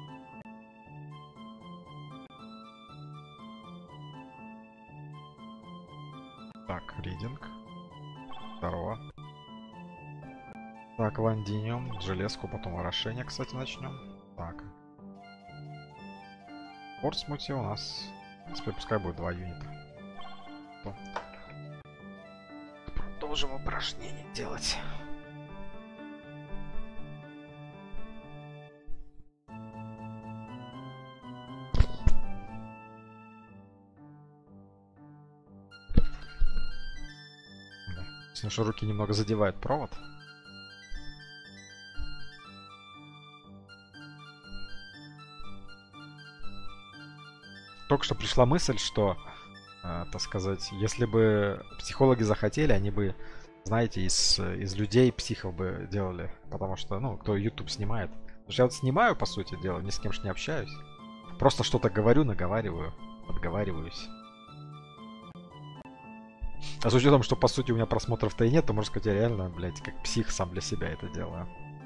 Так, ридинг. Здорово. Так, ландиниум, железку, потом орошение, кстати, начнем. Так. Портсмути у нас, в принципе, пускай будет 2 юнита. То. Продолжим упражнение делать. Наши руки немного задевают провод. Только что пришла мысль, что, так сказать, если бы психологи захотели, они бы, знаете, из людей психов бы делали. Потому что, ну, кто YouTube снимает. Потому что я вот снимаю, по сути дела, ни с кем же не общаюсь. Просто что-то говорю, наговариваю, подговариваюсь. А с учетом, что по сути у меня просмотров-то и нет, то можно сказать, я реально, блядь, как псих сам для себя это делаю.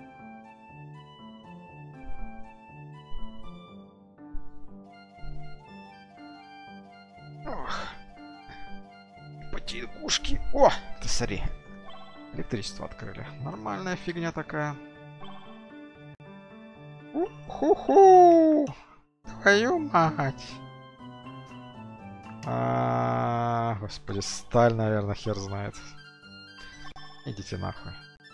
Ох. Потягушки. О, ты смотри. Электричество открыли. Нормальная фигня такая. Ху-ху! Твою мать! Господи, сталь, наверное, хер знает. Идите нахуй.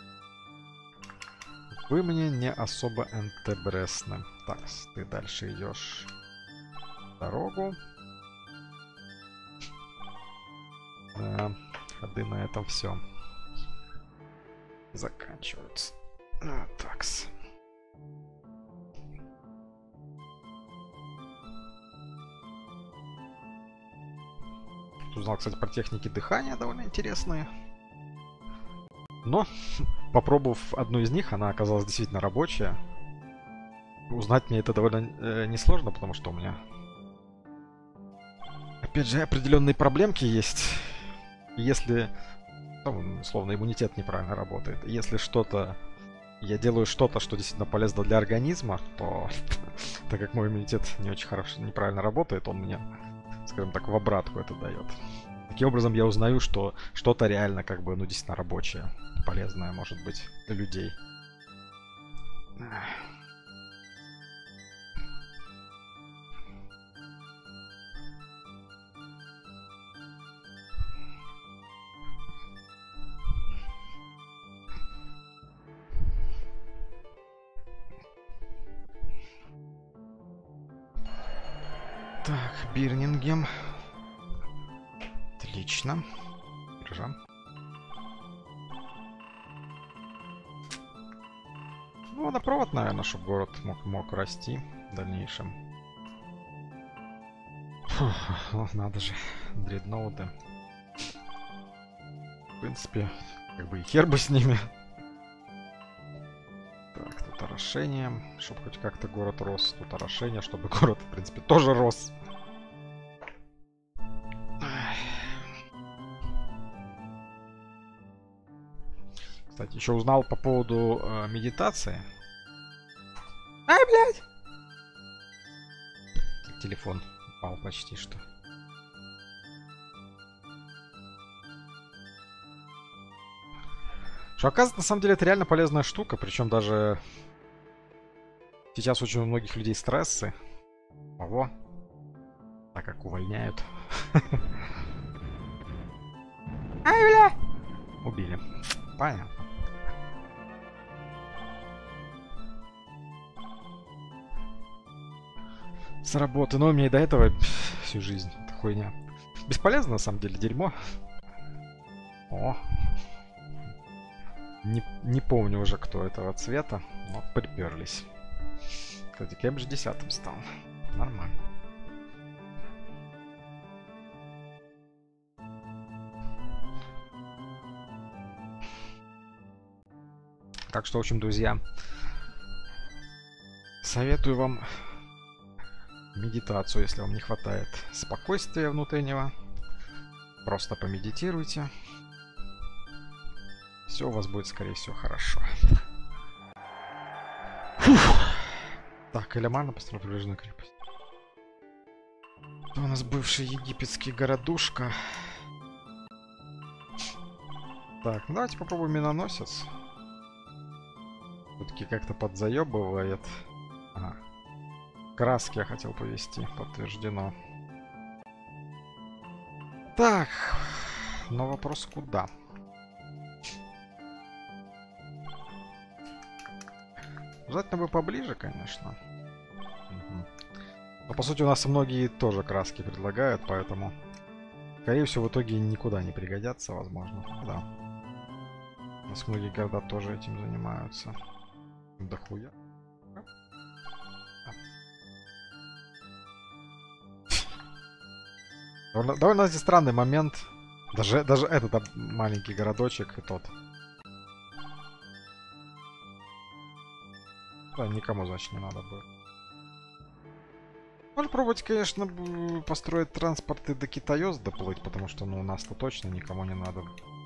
Вы мне не особо энтебресны. Так, ты дальше идешь дорогу. Да, ходы на этом все заканчиваются. Такс. Узнал, кстати, про техники дыхания довольно интересные. Но, попробовав одну из них, она оказалась действительно рабочая. Узнать мне это довольно несложно, потому что у меня, опять же, определенные проблемки есть. Если, ну, условно, иммунитет неправильно работает, если что-то, я делаю что-то, что действительно полезно для организма, то, так как мой иммунитет не очень хорошо, неправильно работает, он мне, скажем так, в обратку это дает. Таким образом я узнаю, что что-то реально как бы, ну, действительно рабочее, полезное, может быть, для людей. Так, Бирнингем. Отлично. Держа. Ну, водопровод, наверное, чтобы город мог расти в дальнейшем. Фух, надо же. Дредноуты. В принципе, как бы и хер бы с ними. Так, тут орошение. Чтобы хоть как-то город рос. Тут орошение, чтобы город, в принципе, тоже рос. Кстати, еще узнал по поводу медитации. Ай, блядь! Телефон упал почти что. Что оказывается, на самом деле, это реально полезная штука. Причем даже сейчас очень у многих людей стрессы. Ого. Так как увольняют. Ай, бля! Убили. Понятно. С работы. Но у меня и до этого всю жизнь эта хуйня. Бесполезно, на самом деле, дерьмо. О. Не помню уже, кто этого цвета, но приперлись. Кстати, Кембридж 10 стал. Нормально. Так что, в общем, друзья, советую вам медитацию, если вам не хватает спокойствия внутреннего. Просто помедитируйте. Все у вас будет, скорее всего, хорошо. Фух. Так, Элемарно построил прибрежную крепость. Это у нас бывший египетский городушка. Так, ну давайте попробуем миноносец. Все-таки как-то подзаебывает. Ага. Краски я хотел повести, подтверждено. Так, но вопрос куда? Желательно бы поближе, конечно. Угу. Но по сути у нас многие тоже краски предлагают, поэтому, скорее всего, в итоге никуда не пригодятся, возможно. Да. У нас многие города тоже этим занимаются. Да хуя. Довольно здесь странный момент. Даже этот маленький городочек и тот. Да, никому, значит, не надо будет. Можно пробовать, конечно, построить транспорт и до Китаёс доплыть, потому что, ну, у нас-то точно никому не надо.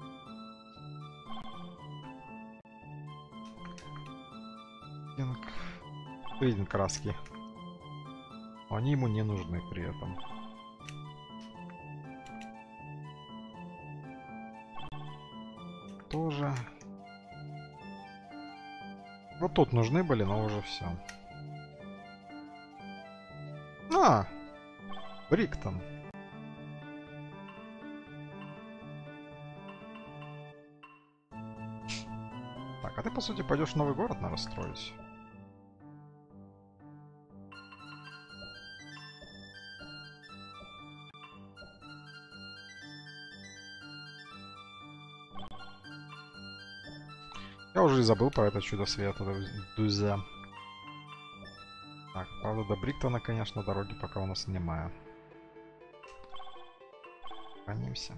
Виден краски. Они ему не нужны при этом. Тоже. Вот тут нужны были, но уже все. А! Бриктон. Так, а ты, по сути, пойдешь в новый город, наверное, строить. Я уже и забыл про это чудо света, друзья. Так, правда, до Бриктона, конечно, дороги пока у нас немає. Хранимся.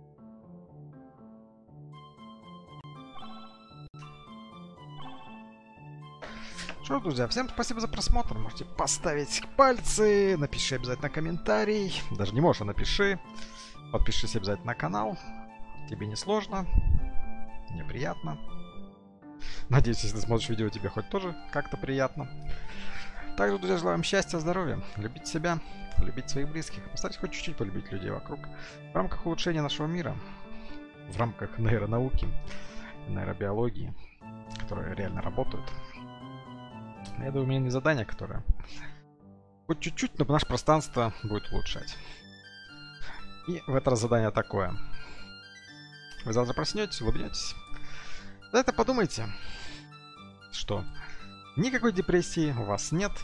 Что, друзья, всем спасибо за просмотр. Можете поставить пальцы, напиши обязательно комментарий. Даже не можешь, а напиши. Подпишись обязательно на канал. Тебе не сложно. Мне приятно. Надеюсь, если ты смотришь видео, тебе хоть тоже как-то приятно. Также, друзья, желаю вам счастья, здоровья. Любить себя, любить своих близких. Постарайтесь хоть чуть-чуть полюбить людей вокруг. В рамках улучшения нашего мира. В рамках нейронауки, нейробиологии, которые реально работают. Я думаю, у меня не задание, которое хоть чуть-чуть, но наше пространство будет улучшать. И в это раз задание такое. Вы завтра проснетесь, улыбнетесь. За это подумайте, что никакой депрессии у вас нет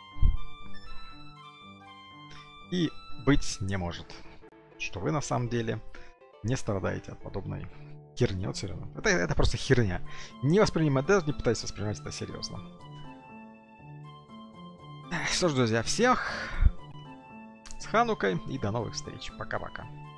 и быть не может. Что вы на самом деле не страдаете от подобной херни. Вот серьезно. Это просто херня. Не воспринимать, даже не пытайтесь воспринимать это серьезно. Что ж, друзья, всех с Ханукой и до новых встреч. Пока-пока.